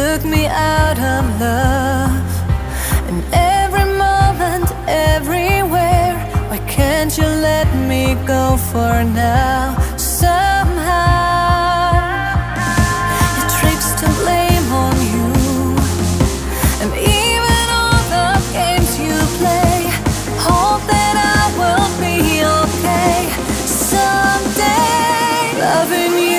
took me out of love, and every moment, everywhere. Why can't you let me go for now? Somehow your tricks to blame on you, and even all the games you play. Hope that I will be okay someday. Loving you,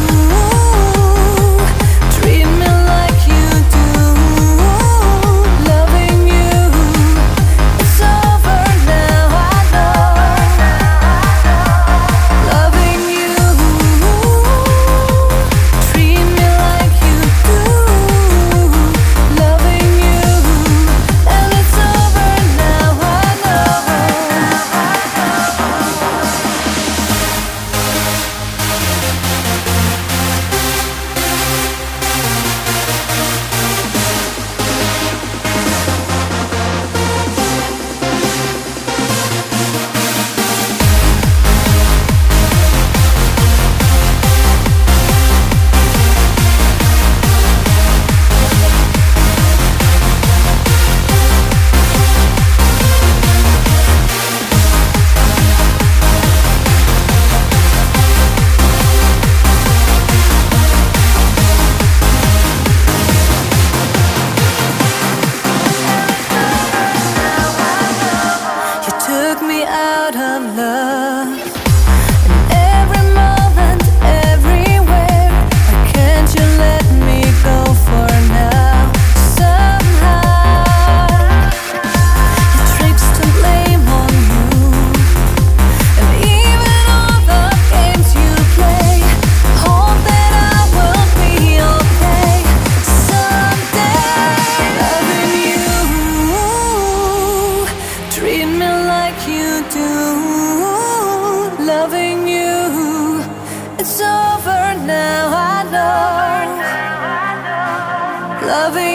took me out of love, and every moment, everywhere. Why can't you let me go for now? Somehow your tricks to blame on you, and even all the games you play. Hope that I will be okay someday. Loving you, treat me like you do. Loving you, it's over now, I know. Loving